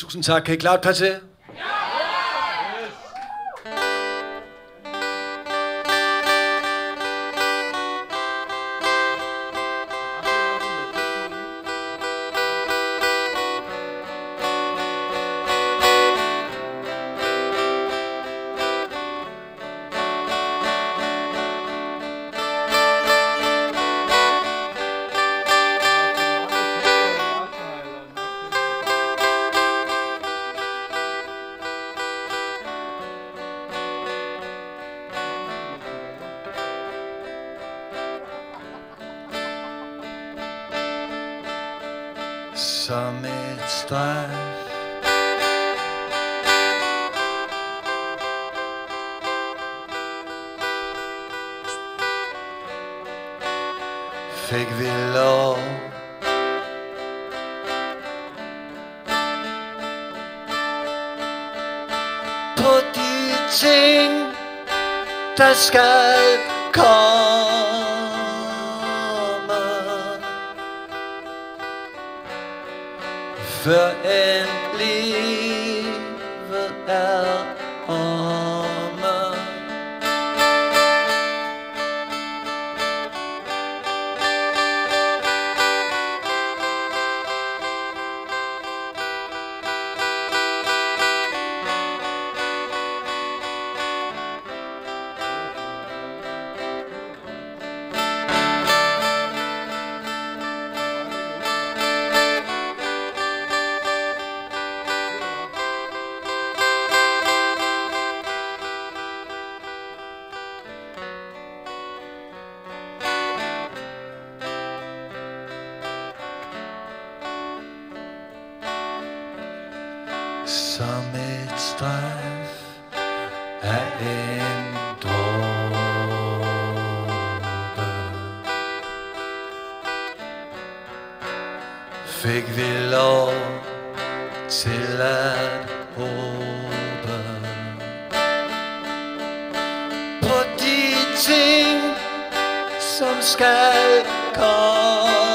Tusind tak. Kan I klare et par til? Som et strejf fik vi lov på de ting, der skal komme. Før end livet er omme. Som et strejf af en dråbe fik vi lov til at håbe på de ting, som skal komme.